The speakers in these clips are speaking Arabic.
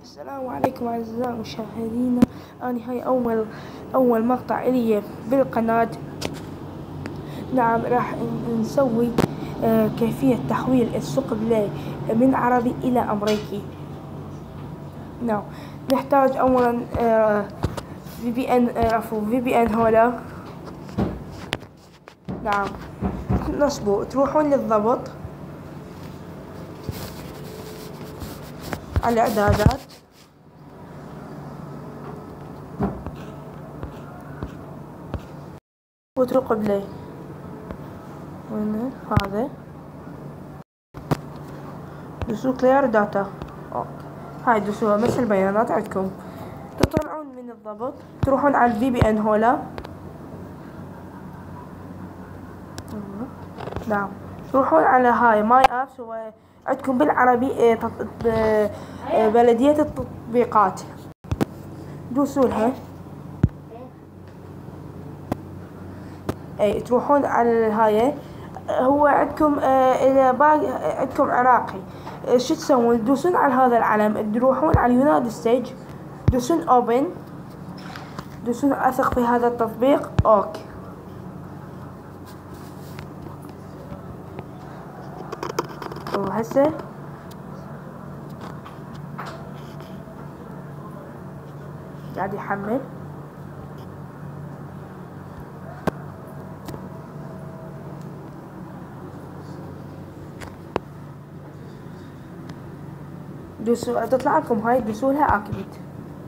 السلام عليكم أعزائي المشاهدين. أنا هاي أول مقطع إلي بالقناة. نعم، راح نسوي كيفية تحويل السوق بلاي من عربي إلى أمريكي. نعم، نحتاج أولا VPN هولا. نعم، تروحون للضبط على الإعدادات، وتروحوا بلاي. وين هذا؟ دوسوا كلير داتا. هاي دوسوها، مثل البيانات عندكم. تطلعون من الضبط، تروحون على VPN هولا. نعم، تروحون على هاي ماي ابس، عندكم بالعربي بلدية التطبيقات. دوسولها. اي تروحون على هاي. هو عندكم اذا باقي عندكم عراقي، شو تسوون؟ تدوسون على هذا العلم، تروحون على يونايتد ستيتس، دوسون اوبن، دوسون اثق في هذا التطبيق. اوكي، وهسه قاعد يحمل. دوسوا، تطلع لكم هاي، دوسولها اكتبت.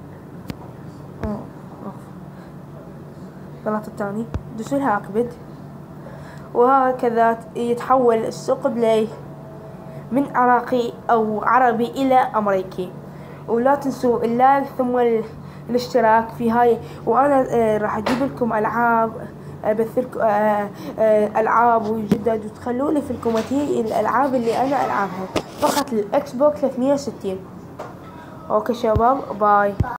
غلط الثاني، دوسولها اكتبت. وهكذا يتحول السوق بلاي من عراقي او عربي الى امريكي. ولا تنسوا اللايك ثم الاشتراك في هاي. وانا راح اجيب لكم العاب، ابث لكم العاب وجدد، وتخلوا لي في الكومنتات الالعاب اللي انا العبها فقط للاكس بوكس 360. اوكي شباب، باي.